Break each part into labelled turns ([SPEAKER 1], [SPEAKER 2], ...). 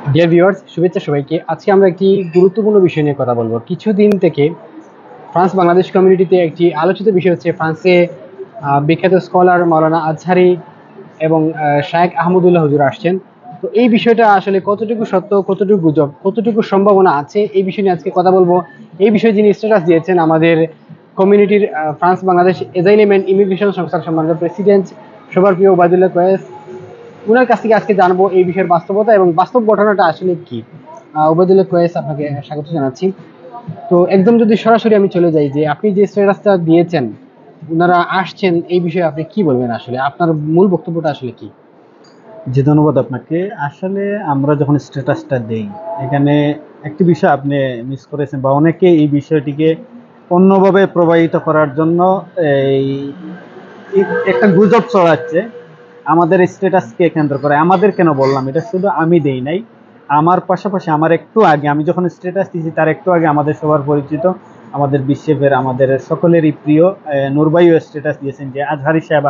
[SPEAKER 1] Dear viewers, শুভেচ্ছা সবাইকে। আজকে আমরা একটি গুরুত্বপূর্ণ বিষয় নিয়ে কথা বলবো। কিছুদিন থেকে ফ্রান্স বাংলাদেশ কমিউনিটিতে একটি আলোচিত বিষয় হচ্ছে ফ্রান্সে বিখ্যাত স্কলার মাওলানা আজহারি এবং শায়েখ আহমদুল্লাহ হুজুর আসছেন। তো এই বিষয়টা আসলে কতটুকু সত্য, কতটুকু গুজব, কতটুকু সম্ভাবনা আছে, এই বিষয় নিয়ে আজকে কথা বলবো। এই বিষয়ে যিনি স্ট্যাটাস দিয়েছেন আমাদের কমিউনিটির France Bangladesh asylum and immigration সংস্থার সম্মানিত প্রেসিডেন্ট, সবার প্রিয় উবাইদুল্লাহ কোয়েস, ওনার কাছ থেকে আজকে জানবো এই বিষয়ের বাস্তবতা এবং বাস্তব ঘটনাটা আসলে কি। উবাইদুল্লাহ কোয়েস, আপনাকে স্বাগত জানাচ্ছি। তো একদম যদি সরাসরি আমি চলে যাই, যে আপনি যে স্ট্যাটাসটা দিয়েছেন, ওনারা আসছেন, এই বিষয়ে আপনি কি বলবেন? আসলে আপনার মূল বক্তব্যটা আসলে কি?
[SPEAKER 2] জি, ধন্যবাদ আপনাকে। আসলে আমরা যখন স্ট্যাটাসটা দেই, এখানে একটি বিষয় আপনি মিস করেছেন বা অনেকে এই বিষয়টিকে অন্যভাবে প্রবাহিত করার জন্য এই একটা গুজব ছড়াচ্ছে আমাদের স্ট্যাটাসকে কেন্দ্র করে। আমাদের কেন বললাম, এটা শুধু আমি দেই নাই, আমার পাশাপাশি আমার একটু আগে, আমি যখন স্ট্যাটাস দিয়েছি তার একটু আগে আমাদের সবার পরিচিত, আমাদের বিশ্বের, আমাদের সকলেরই প্রিয় নূরবাইও স্ট্যাটাস দিয়েছেন যে আজহারি সাহেব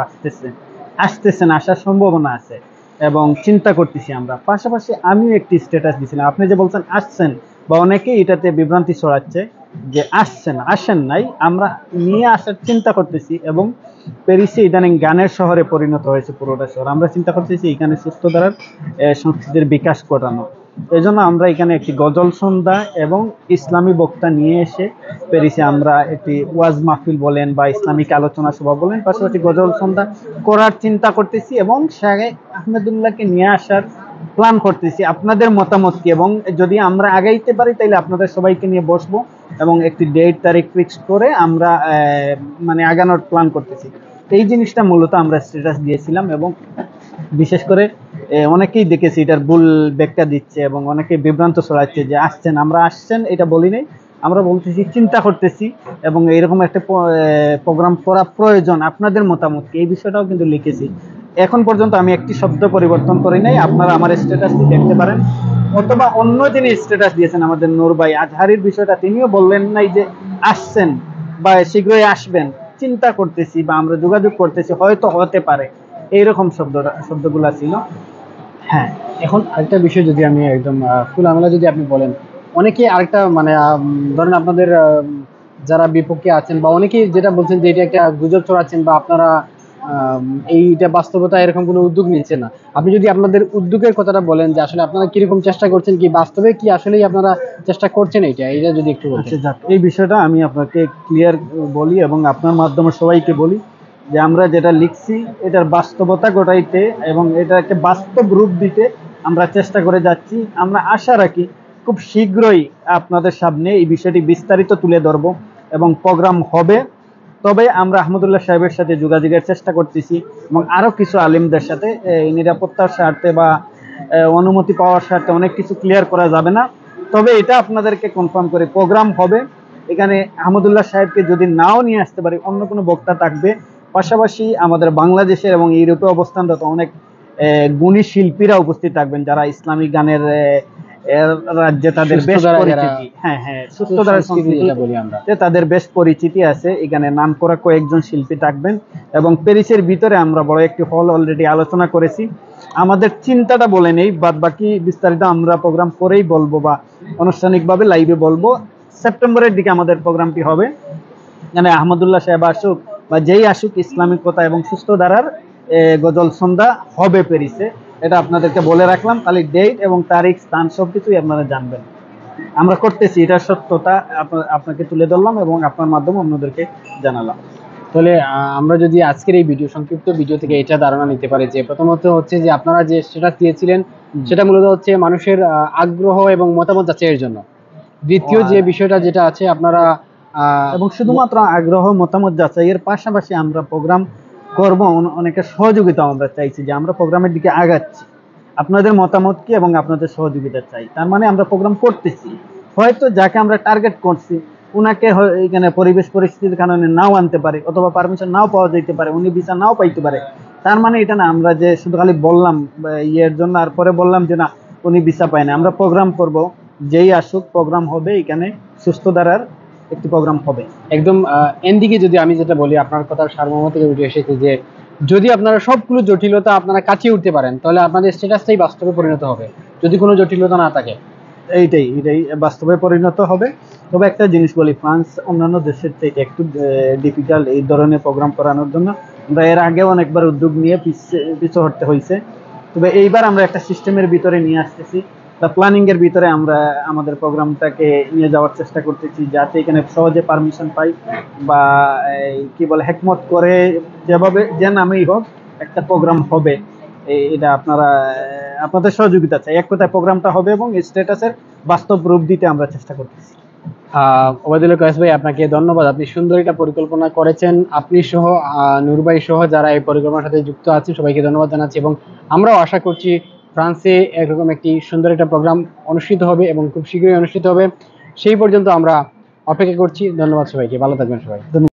[SPEAKER 2] আসতেছেন, আসার সম্ভাবনা আছে এবং চিন্তা করতেছি আমরা। পাশাপাশি আমিও একটি স্ট্যাটাস দিয়েছিলাম। আপনি যে বলছেন আসছেন, বা অনেকেই এটাতে বিভ্রান্তি ছড়াচ্ছে যে আসছেন, আসেন নাই, আমরা নিয়ে আসার চিন্তা করতেছি। এবং প্যারিসে ইদানিং গানের শহরে পরিণত হয়েছে পুরোটা শহর। আমরা চিন্তা করতেছি এখানে সুস্থ ধারার সংস্কৃতির বিকাশ ঘটানো। এই জন্য আমরা এখানে একটি গজল সন্ধ্যা এবং ইসলামী বক্তা নিয়ে এসে প্যারিসে আমরা একটি ওয়াজ মাহফিল বলেন বা ইসলামিক আলোচনা সভা বলেন, পাশাপাশি গজল সন্ধ্যা করার চিন্তা করতেছি এবং শাহেখ আহমেদুল্লাহকে নিয়ে আসার প্ল্যান করতেছি। আপনাদের মতামত কি? এবং যদি আমরা আগাইতে পারি তাহলে আপনাদের সবাইকে নিয়ে বসবো এবং একটি ডেট তারিখ ফিক্স করে আমরা মানে আগানোর প্ল্যান করতেছি। এই জিনিসটা মূলত আমরা স্ট্যাটাস দিয়েছিলাম এবং বিশেষ করে অনেকেই দেখেছি এটার ভুল ব্যাখ্যা দিচ্ছে এবং অনেকেই বিভ্রান্ত ছড়াচ্ছে যে আসছেন, আমরা আসছেন এটা বলি নাই, আমরা বলতেছি চিন্তা করতেছি এবং এইরকম একটা প্রোগ্রাম করা প্রয়োজন। আপনাদের মতামত কি, এই বিষয়টাও কিন্তু লিখেছি। এখন পর্যন্ত আমি একটি শব্দ পরিবর্তন করি নাই। আপনারা আমার স্ট্যাটাসটি দেখতে পারেন, অথবা অন্য যিনি স্ট্যাটাস দিয়েছেন আমাদের নূর ভাই আজহারির বিষয়টা, তিনিও বললেন নাই যে আসছেন বা শীঘ্রই আসবেন, চিন্তা করতেছি বা আমরা যোগাযোগ করতেছি, হয়তো হতে পারে, এইরকম শব্দগুলা ছিল।
[SPEAKER 1] হ্যাঁ, এখন আরেকটা বিষয় যদি আমি একদম ফুল আমলা যদি আপনি বলেন, অনেকে আরেকটা মানে ধরেন আপনাদের যারা বিপক্ষে আছেন বা অনেকেই যেটা বলছেন যে এটা একটা গুজব ছড়াচ্ছেন বা আপনারা আম, এইটা বাস্তবতা এরকম কোনো উদ্যোগ নিচ্ছে না। আপনি যদি আপনাদের উদ্যোগের কথাটা বলেন, যে আসলে আপনারা কিরকম চেষ্টা করছেন, কি বাস্তবে কি আসলেই আপনারা চেষ্টা করছেন, এটা যদি একটু বলতেন।
[SPEAKER 2] আচ্ছা, যাক, এই বিষয়টা আমি আপনাকে ক্লিয়ার বলি এবং আপনার মাধ্যমে সবাইকে বলি যে আমরা যেটা লিখছি এটার বাস্তবতা ঘটাইতে এবং এটাকে বাস্তব রূপ দিতে আমরা চেষ্টা করে যাচ্ছি। আমরা আশা রাখি খুব শীঘ্রই আপনাদের সামনে এই বিষয়টি বিস্তারিত তুলে ধরবো এবং প্রোগ্রাম হবে। তবে আমরা আহমদুল্লাহ সাহেবের সাথে যোগাযোগের চেষ্টা করতেছি এবং আরো কিছু আলিমদের সাথে নিরাপত্তার স্বার্থে বা অনুমতি পাওয়ার স্বার্থে অনেক কিছু ক্লিয়ার করা যাবে না। তবে এটা আপনাদেরকে কনফার্ম করে প্রোগ্রাম হবে। এখানে আহমদুল্লাহ সাহেবকে যদি নাও নিয়ে আসতে পারি, অন্য কোনো বক্তা থাকবে। পাশাপাশি আমাদের বাংলাদেশের এবং ইউরোপে অবস্থানরত অনেক গুণী শিল্পীরা উপস্থিত থাকবেন, যারা ইসলামিক গানের রাজ্যে তাদের বেশ পরিচিতি। হ্যাঁ হ্যাঁ, সুস্থ ধারার সংস্কৃতি তাদের বেশ পরিচিতি আছে। এখানে নাম করা কয়েকজন শিল্পী থাকবেন এবং প্যারিসের ভিতরে আমরা বড় একটি হল অলরেডি আলোচনা করেছি। আমাদের চিন্তাটা বলে নেই, বাদ বাকি বিস্তারিত আমরা প্রোগ্রাম করেই বলবো বা আনুষ্ঠানিকভাবে লাইভে বলবো। সেপ্টেম্বরের দিকে আমাদের প্রোগ্রামটি হবে। মানে আহমদুল্লাহ সাহেব আসুক বা যেই আসুক, ইসলামিক কথা এবং সুস্থ ধারার গজল সন্ধ্যা হবে প্যারিসে। এটা আপনাদেরকে বলে রাখলাম। খালি ডেট এবং তারিখ, স্থান সবকিছুই আপনারা জানবেন। আমরা করতেছি, এটার সত্যতা আপনাকে তুলে ধরলাম এবং আপনার মাধ্যমে অন্যদেরকে জানালাম।
[SPEAKER 1] তাহলে আমরা যদি আজকের এই সংক্ষিপ্ত ভিডিও থেকে এটা ধারণা নিতে পারি যে প্রথমত হচ্ছে যে আপনারা যে স্ট্যাটাস দিয়েছিলেন সেটা মূলত হচ্ছে মানুষের আগ্রহ এবং মতামত যাচাইয়ের জন্য। দ্বিতীয় যে বিষয়টা যেটা আছে, আপনারা
[SPEAKER 2] এবং শুধুমাত্র আগ্রহ মতামত যাচাইয়ের পাশাপাশি আমরা প্রোগ্রাম করব, অনেকের সহযোগিতা আমরা চাইছি যে আমরা প্রোগ্রামের দিকে আগাচ্ছি। আপনাদের মতামত কি এবং আপনাদের সহযোগিতা চাই। তার মানে আমরা প্রোগ্রাম করতেছি, হয়তো যাকে আমরা টার্গেট করছি উনাকে এখানে পরিবেশ পরিস্থিতির কারণে নাও আনতে পারে, অথবা পারমিশন নাও পাওয়া যেতে পারে, উনি ভিসা নাও পাইতে পারে। তার মানে এটা না আমরা যে শুধু খালি বললাম ইয়ের জন্য আর পরে বললাম যে না উনি ভিসা পায় না। আমরা প্রোগ্রাম করব, যেই আসুক প্রোগ্রাম হবে, এখানে সুস্থ ধারার একটি প্রোগ্রাম হবে।
[SPEAKER 1] একদম এনদিকে যদি আমি যেটা বলি, আপনার কথার সারমর্ম থেকে উঠে এসেছে যে যদি আপনারা সবগুলো জটিলতা আপনারা কাটিয়ে উঠতে পারেন, তাহলে আপনাদের স্ট্যাটাসটাই বাস্তবে পরিণত হবে। যদি কোনো জটিলতা না থাকে,
[SPEAKER 2] এইটাই বাস্তবে পরিণত হবে। তবে একটা জিনিস বলি, ফ্রান্স অন্যান্য দেশের থেকে একটু ডিফিকাল্ট এই ধরনের প্রোগ্রাম করানোর জন্য। আমরা এর আগে অনেকবার উদ্যোগ নিয়ে পিছু হটতে হয়েছে, তবে এইবার আমরা একটা সিস্টেমের ভিতরে নিয়ে আসতেছি, বা প্ল্যানিং এর ভিতরে আমরা আমাদের প্রোগ্রামটাকে নিয়ে যাওয়ার চেষ্টা করতেছি, যাতে এখানে সহজে পারমিশন পাই, বা কি বলে হেকমত করে যেভাবে যে নামেই হোক একটা প্রোগ্রাম হবে। এটা আপনারা আপনাদের সহযোগিতা চাই, এক কথায় প্রোগ্রামটা হবে এবং স্ট্যাটাসের বাস্তব রূপ দিতে আমরা চেষ্টা করতেছি।
[SPEAKER 1] ওবায়দুল্লাহ কয়েস ভাই, আপনাকে ধন্যবাদ। আপনি সুন্দর একটা পরিকল্পনা করেছেন। আপনি সহ নূর ভাই সহ যারা এই পরিকল্পনার সাথে যুক্ত আছেন সবাইকে ধন্যবাদ জানাচ্ছি, এবং আমরাও আশা করছি ফ্রান্সে এরকম একটি সুন্দর একটা প্রোগ্রাম অনুষ্ঠিত হবে এবং খুব শীঘ্রই অনুষ্ঠিত হবে। সেই পর্যন্ত আমরা অপেক্ষা করছি। ধন্যবাদ সবাইকে, ভালো থাকবেন সবাই।